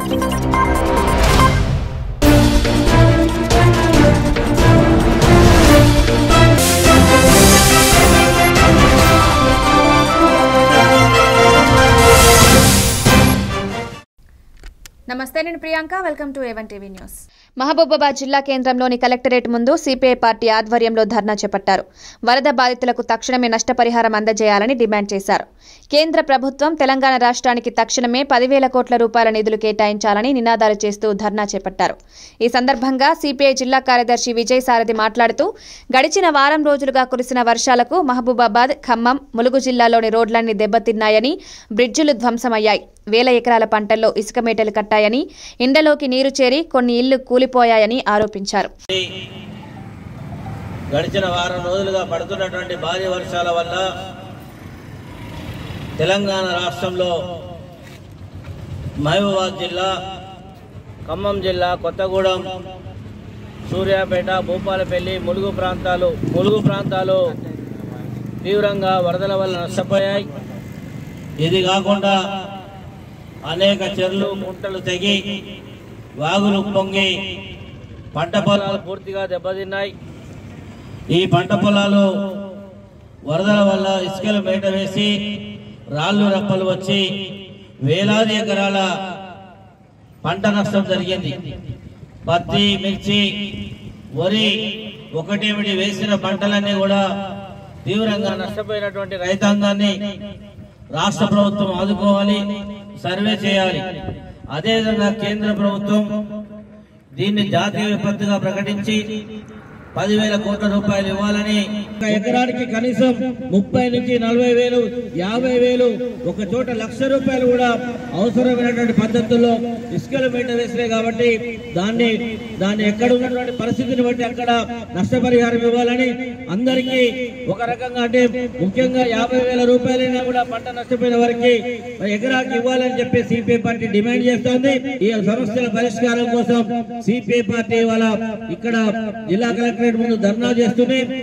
నమస్తే, నేను Priyanka. Welcome to A1 TV news. Mahabubabad జిల్లా కేంద్రంలోని కలెక్టరేట్ ముందు సిపిఐ పార్టీ ఆధ్వర్యంలో ధర్నా చేపట్టారు. వరద బాధితులకు తక్షణమే నష్టపరిహారం అందజేయాలని డిమాండ్ చేశారు. కేంద్ర ప్రభుత్వం తెలంగాణ రాష్ట్రానికి తక్షణమే 10,000 కోట్ల రూపాయల నిధులు కేటాయించాలని నినాదాలు చేస్తూ ధర్నా చేపట్టారు. ఈ సందర్భంగా సిపిఐ జిల్లా కార్యదర్శి విజయ్ సారథి మాట్లాడుతూ గడిచిన వారం రోజులుగా కురిసిన వర్షాలకు మహబూబాబాద్, ఖమ్మం, ములుగు జిల్లాలోని రోడ్లన్నీ దెబ్బతిన్నాయని, బ్రిడ్జిలు ధ్వంసమయ్యాయి, వేల ఎకరాల పంటల్లో ఇసుక మేటలు కట్టాయని, ఇండలోకి నీరు చేరి కొన్ని ఇళ్లు కూలిపోయాయని ఆరోపించారు. గడిచిన వారం రోజులుగా పడుతున్నటువంటి భారీ వర్షాల వల్ల తెలంగాణ రాష్ట్రంలో మహబూబాబాద్ జిల్లా, ఖమ్మం జిల్లా, కొత్తగూడెం, సూర్యాపేట, భూపాలపల్లి, ములుగు ప్రాంతాలు తీవ్రంగా వరదల వల్ల నష్టపోయాయి. ఇది కాకుండా అనేక చెర్లు, కుంటలు తెగి, వాగులు పొంగి పంట పొలాలు పూర్తిగా దెబ్బతిన్నాయి. ఈ పంట పొలాలు వరదల వల్ల ఇసుకలు బయట వేసి రాళ్లు రప్పలు వచ్చి వేలాది ఎకరాల పంట నష్టం జరిగింది. పత్తి, మిర్చి, వరి ఒకటేమిటి వేసిన పంటలన్నీ కూడా తీవ్రంగా నష్టపోయినటువంటి రైతాంగాన్ని రాష్ట్ర ప్రభుత్వం ఆదుకోవాలి, సర్వే చేయాలి. అదేవిధంగా కేంద్ర ప్రభుత్వం దీన్ని జాతీయ విపత్తుగా ప్రకటించి 10,000 కోట్ల రూపాయలు ఇవ్వాలని, ఎకరానికి కనీసం 30 నుంచి 40 వేలు, 50 వేలు, ఒక చోట 1,00,000 రూపాయలు కూడా అవసరమైనటువంటి పద్ధతుల్లో ఇసుకలు మేట వేసినాయి. కాబట్టి దాన్ని ఎక్కడ ఉన్నటువంటి పరిస్థితిని బట్టి అక్కడ నష్టపరిహారం ఇవ్వాలని, అందరికీ ఒక రకంగా అంటే ముఖ్యంగా 50,000 రూపాయలైనా కూడా పంట నష్టపోయిన వారికి ఎకరాకి ఇవ్వాలని చెప్పి సిపిఐ పార్టీ డిమాండ్ చేస్తోంది. ఈ సమస్యల పరిష్కారం కోసం సిపిఐ పార్టీ వాళ్ళ ఇక్కడ జిల్లా కలెక్టరేట్ ముందు ధర్నా చేస్తూనే